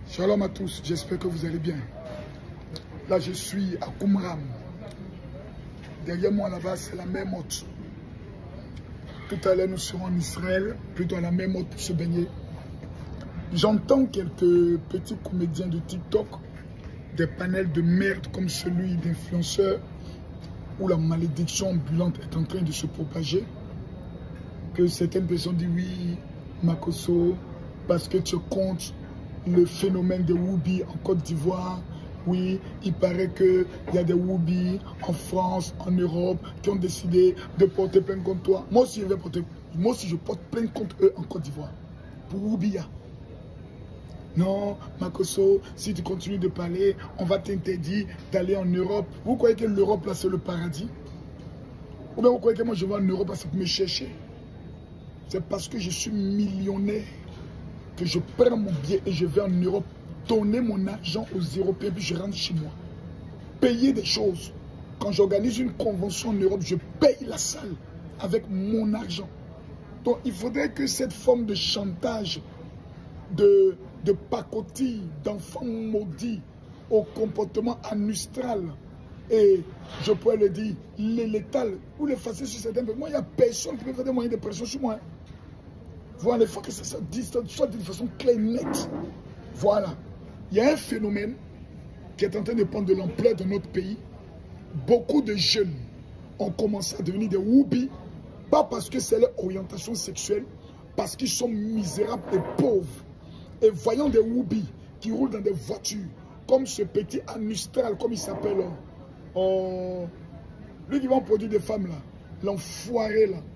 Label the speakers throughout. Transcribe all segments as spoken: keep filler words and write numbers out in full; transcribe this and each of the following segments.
Speaker 1: Shalom à tous, j'espère que vous allez bien. Là, je suis à Qumran. Derrière moi, là-bas, c'est la mer Morte. Tout à l'heure, nous serons en Israël, plutôt à la mer Morte pour se baigner. J'entends quelques petits comédiens de TikTok, des panels de merde comme celui d'influenceurs, où la malédiction ambulante est en train de se propager. Que certaines personnes disent oui, Makosso, parce que tu comptes le phénomène des Woubi en Côte d'Ivoire. Oui, il paraît qu'il y a des Woubi en France, en Europe, qui ont décidé de porter plainte contre toi. Moi aussi, je vais porter, moi aussi, je porte plainte contre eux en Côte d'Ivoire. Pour Woubia. Non, Makosso, si tu continues de parler, on va t'interdire d'aller en Europe. Vous croyez que l'Europe, là, c'est le paradis? Ou bien vous croyez que moi, je vais en Europe parce que me chercher? C'est parce que je suis millionnaire que je prends mon billet et je vais en Europe donner mon argent aux Européens puis je rentre chez moi. Payer des choses. Quand j'organise une convention en Europe, je paye la salle avec mon argent. Donc il faudrait que cette forme de chantage, de, de pacotille, d'enfants maudits au comportement anustral et je pourrais le dire, les létales ou les faciles sur certains. Moi, il n'y a personne qui peut faire des moyens de pression sur moi. Hein. Voilà, il faut que ça soit dit, soit d'une façon claire et nette. Voilà. Il y a un phénomène qui est en train de prendre de l'ampleur dans notre pays. Beaucoup de jeunes ont commencé à devenir des Woubi, pas parce que c'est leur orientation sexuelle, parce qu'ils sont misérables et pauvres. Et voyant des Woubi qui roulent dans des voitures, comme ce petit Anustral, comme il s'appelle, oh, lui qui va produire des femmes là, l'enfoiré là,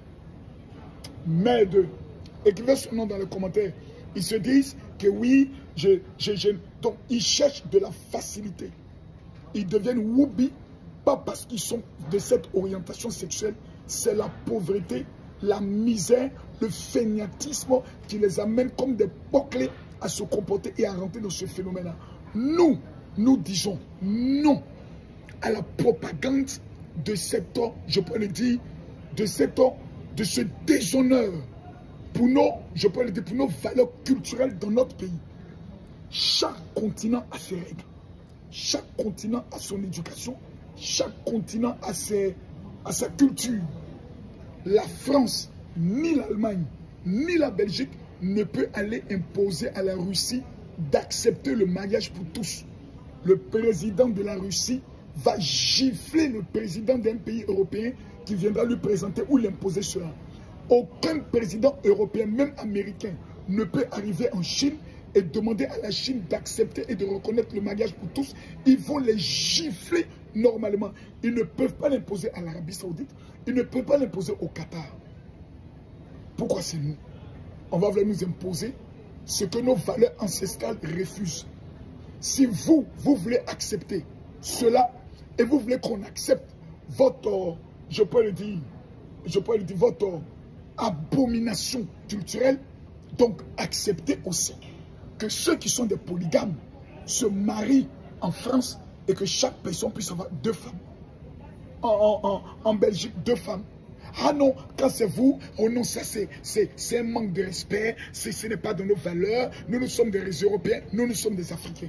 Speaker 1: merde. Écrivez son nom dans les commentaires. Ils se disent que oui, je, je, je... donc ils cherchent de la facilité. Ils deviennent Woubi, pas parce qu'ils sont de cette orientation sexuelle, c'est la pauvreté, la misère, le fainéantisme qui les amène comme des bouclés à se comporter et à rentrer dans ce phénomène-là. Nous, nous disons non à la propagande de cet homme, je peux le dire, de cet homme, de ce déshonneur. Pour nos, je peux le dire, pour nos valeurs culturelles dans notre pays. Chaque continent a ses règles. Chaque continent a son éducation. Chaque continent a, ses, a sa culture. La France, ni l'Allemagne, ni la Belgique ne peut aller imposer à la Russie d'accepter le mariage pour tous. Le président de la Russie va gifler le président d'un pays européen qui viendra lui présenter ou l'imposer cela. Aucun président européen, même américain, ne peut arriver en Chine et demander à la Chine d'accepter et de reconnaître le mariage pour tous. Ils vont les gifler normalement. Ils ne peuvent pas l'imposer à l'Arabie Saoudite. Ils ne peuvent pas l'imposer au Qatar. Pourquoi c'est nous? On va vouloir nous imposer ce que nos valeurs ancestrales refusent. Si vous, vous voulez accepter cela et vous voulez qu'on accepte votre, je peux le dire, je peux le dire, votre abomination culturelle, donc acceptez aussi que ceux qui sont des polygames se marient en France et que chaque personne puisse avoir deux femmes. En, en, en, en Belgique, deux femmes. Ah non, quand c'est vous, oh non, ça c'est un manque de respect, ce n'est pas dans nos valeurs, nous nous sommes des Européens, nous nous sommes des Africains.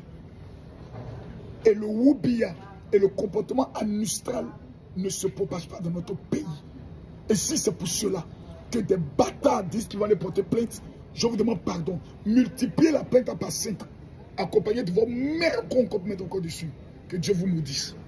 Speaker 1: Et le Woubia et le comportement anustral ne se propagent pas dans notre pays. Et si c'est pour cela que des bâtards disent qu'ils vont aller porter plainte, je vous demande pardon. Multipliez la plainte à par cinq, accompagnée de vos mères qu'on peut mettre encore dessus. Que Dieu vous maudisse.